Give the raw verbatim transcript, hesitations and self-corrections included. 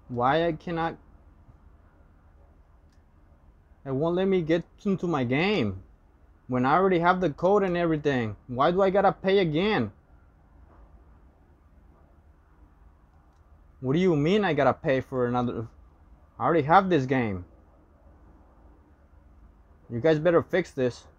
Why I cannot... It won't let me get into my game when I already have the code and everything. Why do I gotta pay again? What do you mean I gotta pay for another? I already have this game. You guys better fix this.